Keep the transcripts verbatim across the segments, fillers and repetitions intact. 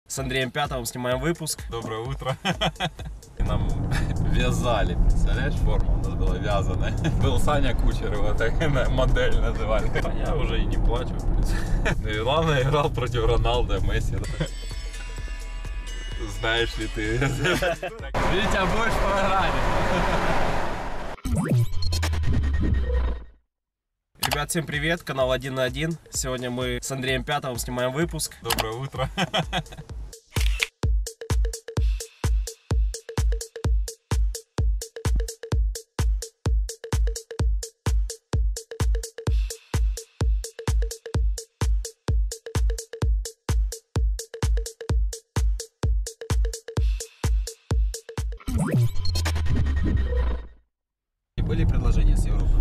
С Андреем Пятовым снимаем выпуск. Доброе утро. И нам вязали, представляешь, форма у нас была вязаная. Был Саня Кучер, его так модель называли. А я уже и не плачу, в принципе. И главное, играл против Роналда, Месси. Знаешь ли ты? Видите, а больше в программе. Ребят, всем привет, канал один на один. Сегодня мы с Андреем Пятовым снимаем выпуск. Доброе утро. Были предложения с Европы?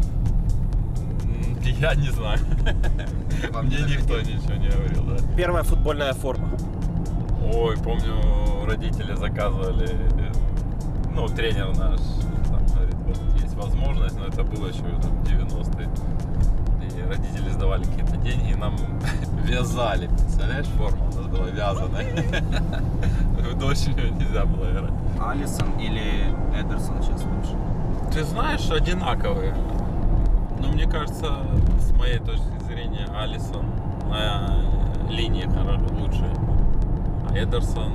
Я не знаю. Вам Мне не никто захотели? ничего не говорил, да. Первая футбольная форма. Ой, помню, родители заказывали, ну, тренер наш там говорит, вот есть возможность, но это было еще там, девяностые. И родители сдавали какие-то деньги, и нам вязали, представляешь, форма у нас была вязаная. Дождь нельзя было играть. Алисон или Эдерсон сейчас лучше? Ты знаешь, одинаковые. Но мне кажется, с моей точки зрения, Алисон на линии лучше, а Эдерсон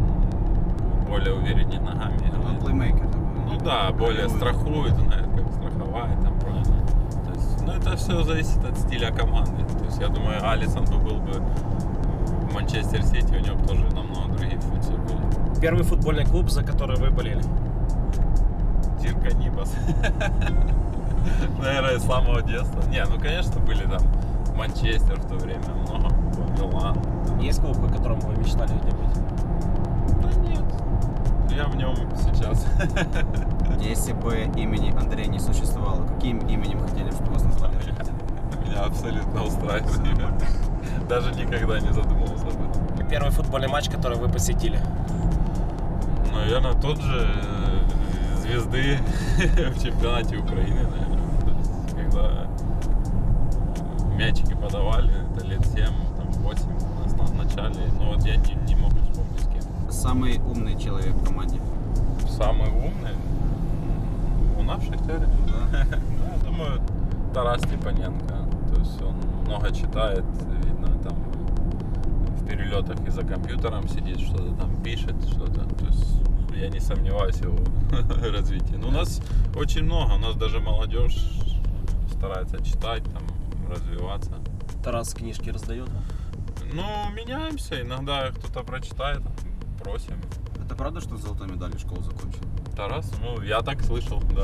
более увереннее ногами Ну, играет. плеймейкер такой. Ну да, более страхует, знает, как страховать, там правильно. То есть, ну это все зависит от стиля команды. То есть я думаю, Алисон бы был бы в Манчестер Сити, у него бы тоже намного другие функции были. Первый футбольный клуб, за который вы болели. Тирка Нибас. Наверное, с самого детства. Не, ну конечно были там Манчестер в то время, много, Милан. Есть клуб, о котором вы мечтали где быть? Да нет, я в нем сейчас. Если бы имени Андрея не существовало, каким именем хотели, чтобы вас назвали? Меня абсолютно устраивает. Даже никогда не задумывался об этом. Первый футбольный матч, который вы посетили. Наверное, тот же звезды в чемпионате Украины, наверное. То есть, когда мячики подавали, это лет семь, там восемь у нас на начале. Но вот я не, не могу вспомнить с кем. Самый умный человек в команде. Самый умный у нас в Шахтере. Да. Да, я думаю, Тарас Степаненко. То есть он много читает, видно, там в перелетах и за компьютером сидит, что-то там пишет, что-то. То есть я не сомневаюсь в его развитии. Но у нас очень много, у нас даже молодежь старается читать, там, развиваться. Тарас книжки раздает. Ну, меняемся, иногда кто-то прочитает, просим. Это правда, что с золотой медалью школу закончил? Тарас, ну, я так слышал, да.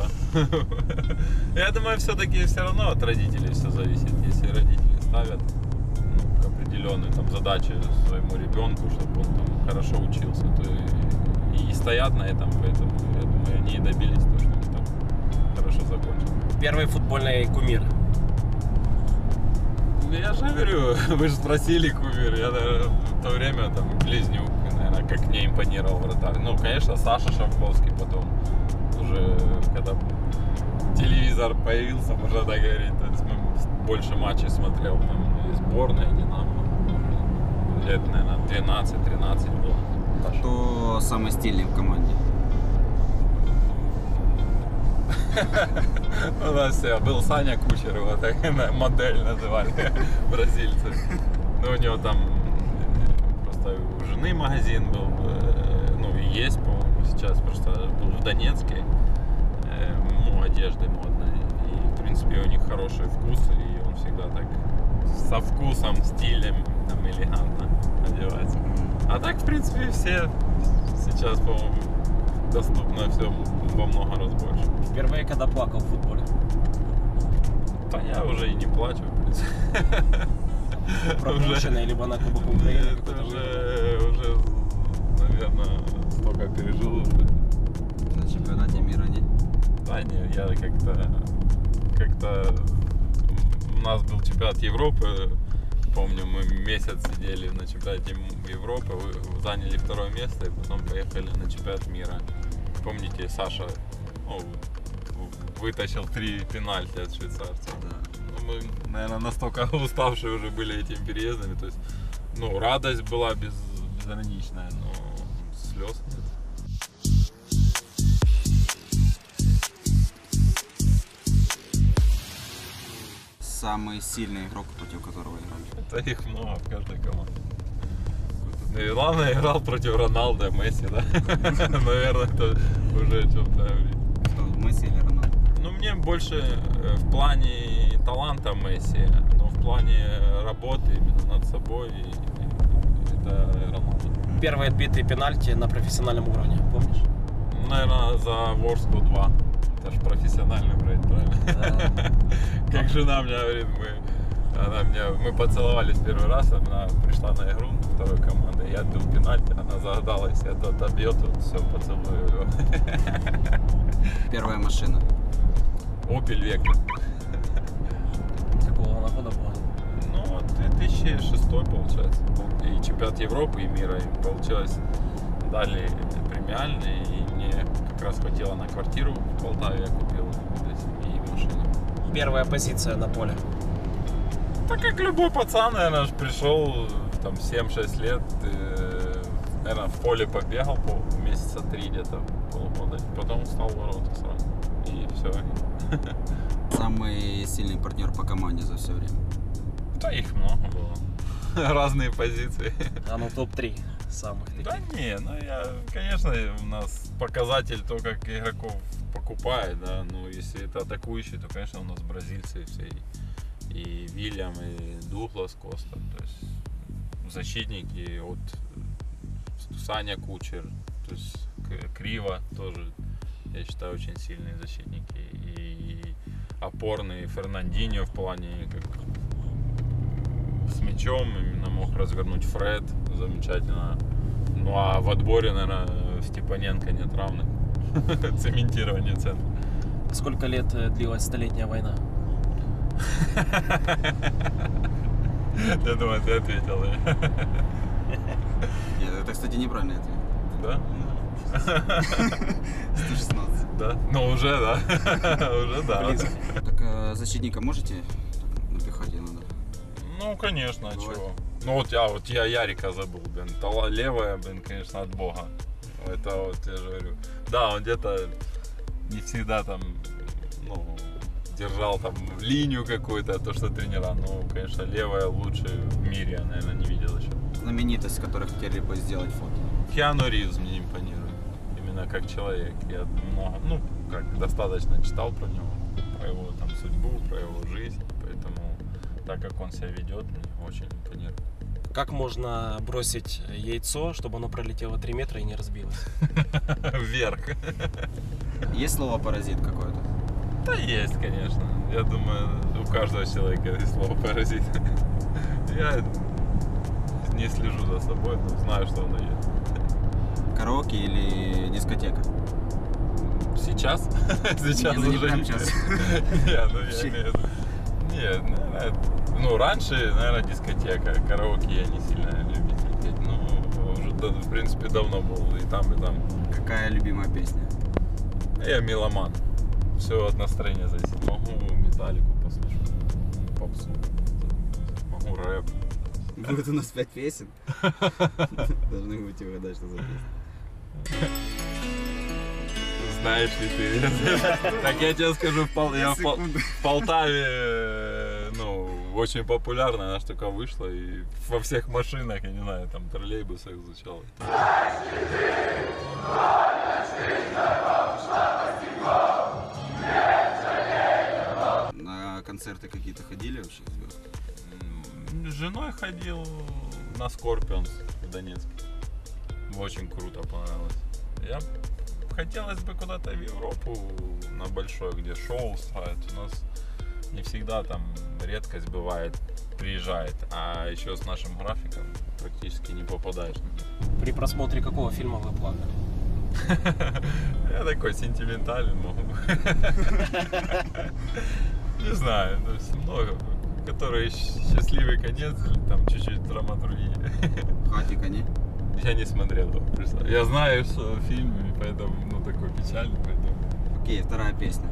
Я думаю, все-таки все равно от родителей все зависит. Если родители ставят ну, определенные там задачи своему ребенку, чтобы он там хорошо учился, то и, и стоят на этом, поэтому, я думаю, они и добились того, что они там хорошо закончили. Первый футбольный кумир. Ну, я же говорю, вы же спросили, кумир, я наверное, в то время там близнюк, наверное, как мне импонировал вратарь. Ну, конечно, Саша Шавковский потом, уже когда телевизор появился, можно так говорить, то есть мы больше матчей смотрел, там, и сборная, Динамо, лет, наверное, двенадцать-тринадцать было. Кто самый стильный в команде? У нас все, был Саня Кучер, его так модель называли, бразильцы. Ну, у него там просто у жены магазин был, ну, и есть, по-моему, сейчас просто был в Донецке, ну, одежды модной. И, в принципе, у них хороший вкус, и он всегда так со вкусом, стилем, там, элегантно одевается. А так, в принципе, все сейчас, по-моему, доступно все во много раз больше. Впервые, когда плакал в футболе. Да я уже и не плачу, в принципе. Пропущенный, либо на Кубок Украины. Это уже, уже, наверное, столько пережил уже. На чемпионате мира нет? Да не, я как-то, как-то у нас был чемпионат Европы, помню, мы месяц сидели на чемпионате Европы, заняли второе место и потом поехали на чемпионат мира. Помните, Саша ну, вытащил три пенальти от швейцарцев. Да. Ну, мы, наверное, настолько уставшие уже были этими переездами, то есть, ну, радость была без, безграничная, но слез нет. Самый сильный игрок, против которого играли? Это их много в каждой команде. Ну и главное, играл против Роналдо, Месси, да? Наверное, это уже о чем-то говорит. Кто, Месси или Роналдо? Ну, мне больше в плане таланта Месси, но в плане работы именно над собой это Роналдо. Первые отбитые пенальти на профессиональном уровне, помнишь? Наверное, за Ворску два. Это ж профессиональный брейд, правильно? Как жена мне говорит, мы, она меня, мы поцеловались первый раз, она пришла на игру второй команды, я отбил пенальти, она загадала, если это отобьет, то все, поцелую его. Первая машина? Opel Vectra. Какого она года была? Ну, две тысячи шестой получается. И чемпионат Европы, и мира. И получилось, дали премиальные, и мне как раз хватило на квартиру в Полтаве, я купил для семьи машину. Первая позиция на поле. Так как любой пацан, наверное, ж пришел там семь-шесть лет, э, наверное, в поле побегал по месяца три где-то, полгода, потом стал в ворота сразу. И все. Самый сильный партнер по команде за все время? Да их много было. Разные позиции. А ну топ три самых таких. Да не, ну я, конечно, у нас показатель то, как игроков покупает, да, ну если это атакующий, то, конечно, у нас бразильцы все, и, и Вильям, и Дуглас Коста, то есть защитники от Саня Кучер, то есть Крива тоже, я считаю, очень сильные защитники, и опорный Фернандиньо в плане как с мячом именно мог развернуть Фред замечательно. Ну а в отборе, наверное, Степаненко нет равных. Цементирование центра. Сколько лет длилась столетняя война? Я думаю, ты ответил. Нет, это, кстати, неправильный ответ. Да? сто шестнадцать. Да? Ну уже, да. Уже да. Близко. Так а защитника можете напихать иногда? Ну, конечно, а Бывает. чего? Ну вот я, вот я Ярика забыл, блин. Тала левая, блин, конечно, от бога. Это вот я же говорю. Да, он где-то не всегда там, ну, держал там линию какую-то, то, что тренера. Ну, конечно, левая лучше в мире, я, наверное, не видел еще. Знаменитость, с которой хотели бы сделать фото? Киану Ривз мне импонирует. Именно как человек. Я много, ну, как достаточно читал про него, про его там судьбу, про его жизнь. Поэтому так как он себя ведет, мне очень импонирует. Как можно бросить яйцо, чтобы оно пролетело три метра и не разбилось? Вверх. Есть слово паразит какое-то? Да есть, конечно. Я думаю, у каждого человека есть слово паразит. Я не слежу за собой, но знаю, что оно есть. Караоке или дискотека? Сейчас? Сейчас Не, ну не уже прям не- сейчас. Не, ну я имею в виду. Нет, наверное, ну раньше, наверное, дискотека. Караоке я не сильно любитель петь. Ну, уже, да, в принципе, давно был и там, и там. Какая любимая песня? Я меломан. Все от настроения зависит. Могу металлику послушать, попсу. Могу рэп. Будет у нас пять песен. Должны будете угадать, что за песня. Знаешь ли ты? Так я тебе скажу, в Пол- я в Пол- Секунду. в Полтаве, э, ну, очень популярна, она ж только вышла, и во всех машинах, я не знаю, там троллейбусах звучало. На концерты какие-то ходили вообще? М, С женой ходил на Скорпионс в Донецке. Очень круто понравилось. Я хотелось бы куда-то в Европу на большое, где шоу ставят. У нас не всегда там редкость бывает, приезжает, а еще с нашим графиком практически не попадаешь на них. При просмотре какого фильма вы плакали? Я такой сентиментальный могу. Не знаю, то есть много, которые счастливый конец или там чуть-чуть драматургии. Хатика, не? Я не смотрел его, представь. Я знаю, что фильм, и поэтому, ну, такой печальный, поэтому... Окей, вторая песня.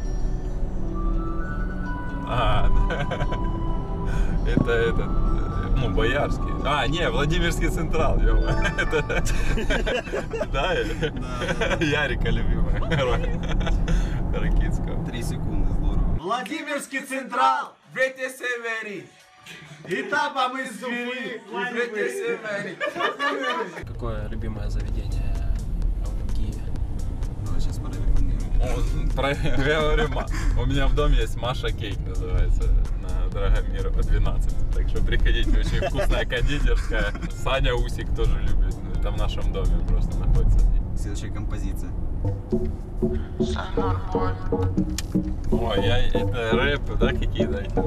А, да. Это этот Ну, Боярский. А, не, Владимирский Централ, ё-моё. Это... Да, Ярика любимая. Ракитского. Три секунды, здорово. Владимирский Централ, Бретья Севери. И там мы с Бретья Севери. Какое любимое заведение в Киеве? Давай сейчас проверим. Говорю, у меня в доме есть Маша Кейк, называется, на Драгомирова двенадцать. Так что приходите, очень вкусная кондитерская. Саня Усик тоже любит, это в нашем доме просто находится. Следующая композиция. Ой, я, это рэп, да, какие-то эти?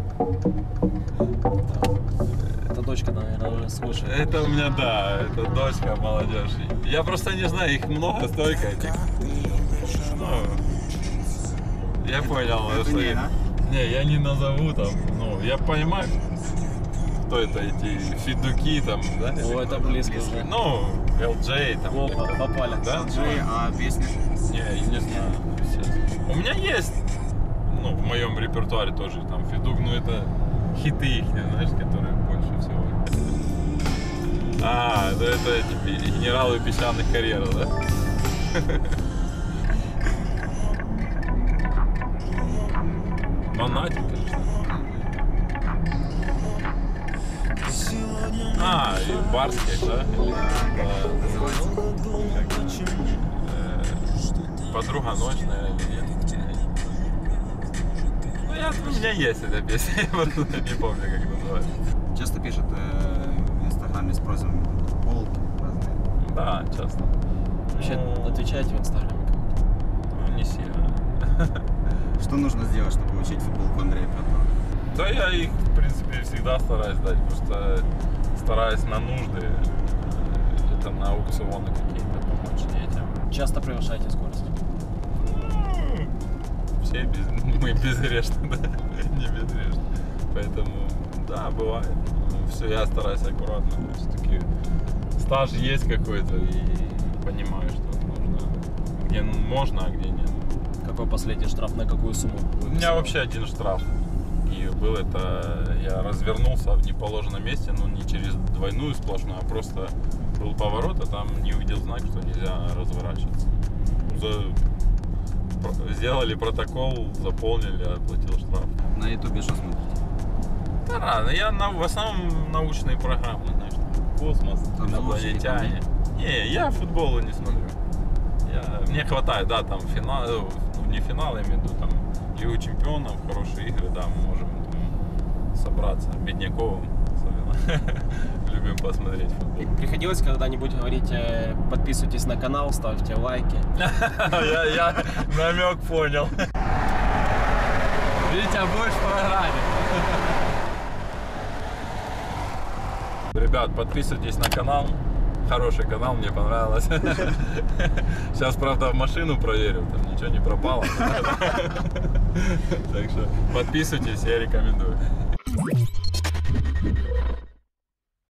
Это дочка, наверное, уже слушает. Это у меня, да, это дочка, молодежь. Я просто не знаю, их много, столько этих. Ну, я понял, это что не, я- а? не, я не назову там, ну, я понимаю, кто это, эти фидуки там, да? О, это близко уже. Ну, эл джей там. О, так- попали. Да? Джей, а песня? Не, я не знаю. Сейчас. У меня есть, ну, в моем репертуаре тоже там фидук, но это хиты их, знаешь, которые больше всего. А, ну это эти генералы песчаных карьеров, да? Монатик, конечно. А, и Барских, да? Или, да, как, э, Подруга ночная или нет? Ну, я, у меня есть эта песня, я просто не помню, как называется. Часто пишет э, в инстаграме с просьбами полки разные. Да, часто. Вообще, Ну, отвечаете в инстаграме кому-то? ну, не сильно. Что нужно сделать, чтобы получить футболку Андрея Петрова? Да я их, в принципе, всегда стараюсь дать, просто стараюсь на нужды, это на аукционы какие-то помочь детям. Часто превышаете скорость? Ну, все без, мы безгрешны, да, не безгрешны. Поэтому, да, бывает. Все, я стараюсь аккуратно. Все-таки стаж есть какой-то и понимаю, что нужно, где можно, а где нет. Какой последний штраф, на какую сумму? У меня вообще один штраф. И был это, я развернулся в неположенном месте, но не через двойную сплошную, а просто был поворот, а там не увидел знак, что нельзя разворачиваться. За- про- Сделали протокол, заполнили, оплатил штраф. На ютубе что смотрите? Да рано, я на, в основном научные программы, знаешь, космос, Там инопланетяне. Не, я футбола не смотрю. Я, мне хватает, да, там финал, ну, не финал, я имею в виду, там Лигу чемпионов, хорошие игры, да, мы можем там собраться, Бедняковым особенно. Любим посмотреть футбол. Приходилось когда-нибудь говорить, э, подписывайтесь на канал, ставьте лайки? Я, я намек понял. Видите, а будешь в программе. Ребят, подписывайтесь на канал. Хороший канал, мне понравилось. Сейчас, правда, машину проверил, там ничего не пропало. Так что подписывайтесь, я рекомендую.